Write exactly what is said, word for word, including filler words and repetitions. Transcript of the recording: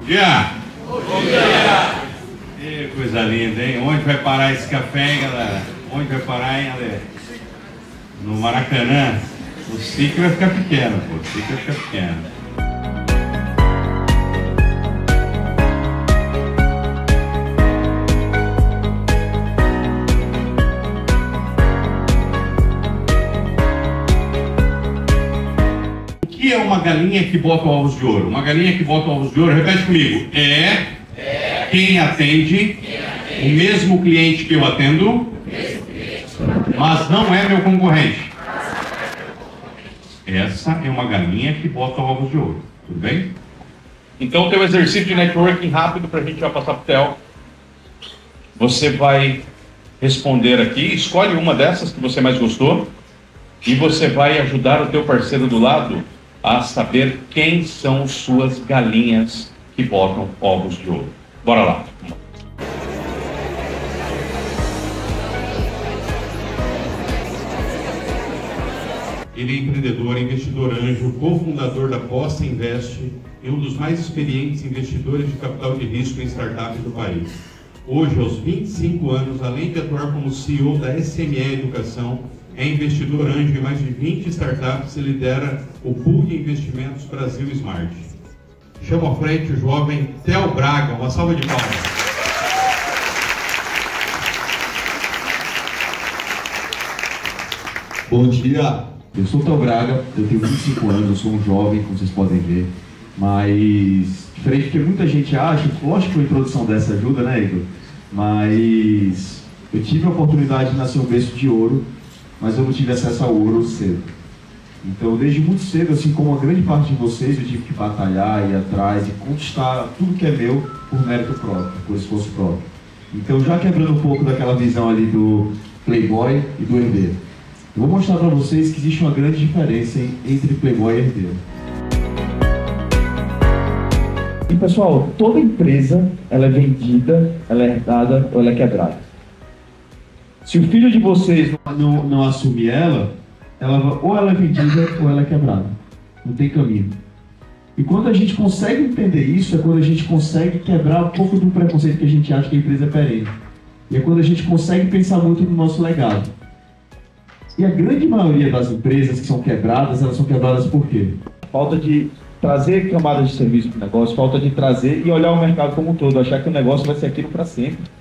dia! Bom dia! Que coisa linda, hein? Onde vai parar esse café, hein, galera? Onde vai parar, hein, Ale? No Maracanã. O ciclo vai ficar pequeno, pô. O ciclo vai ficar pequeno. O que é uma galinha que bota ovos de ouro? Uma galinha que bota ovos de ouro, repete comigo. É, é quem, atende, quem atende o mesmo cliente que eu atendo, mas não é meu concorrente. Essa é uma galinha que bota ovos de ouro. Tudo bem? Então tem um exercício de networking rápido para a gente já passar para o Theo. Você vai responder aqui, escolhe uma dessas que você mais gostou e você vai ajudar o teu parceiro do lado a saber quem são suas galinhas que botam ovos de ouro. Bora lá. Ele é empreendedor, investidor anjo, cofundador da Posta Invest e um dos mais experientes investidores de capital de risco em startups do país. Hoje, aos vinte e cinco anos, além de atuar como C E O da S M E Educação, é investidor anjo em mais de vinte startups e lidera o Pool de Investimentos Brasil Smart. Chamo à frente o jovem Theo Braga. Uma salva de palmas. Bom dia, eu sou o Theo Braga, eu tenho vinte e cinco anos, eu sou um jovem, como vocês podem ver, mas diferente do que muita gente acha, lógico que a introdução dessa ajuda, né, Igor? Mas eu tive a oportunidade de nascer um berço de ouro, mas eu não tive acesso ao ouro cedo. Então, desde muito cedo, assim como a grande parte de vocês, eu tive que batalhar, ir atrás e conquistar tudo que é meu por mérito próprio, por esforço próprio. Então, já quebrando um pouco daquela visão ali do playboy e do herdeiro, eu vou mostrar para vocês que existe uma grande diferença entre playboy e herdeiro. E pessoal, toda empresa, ela é vendida, ela é herdada ou ela é quebrada. Se o filho de vocês não, não, não assumir ela, ela, ou ela é vendida ou ela é quebrada. Não tem caminho. E quando a gente consegue entender isso, é quando a gente consegue quebrar um pouco do preconceito que a gente acha que a empresa é perene. E é quando a gente consegue pensar muito no nosso legado. E a grande maioria das empresas que são quebradas, elas são quebradas por quê? Falta de trazer camadas de serviço para o negócio, falta de trazer e olhar o mercado como um todo, achar que o negócio vai ser aquilo para sempre.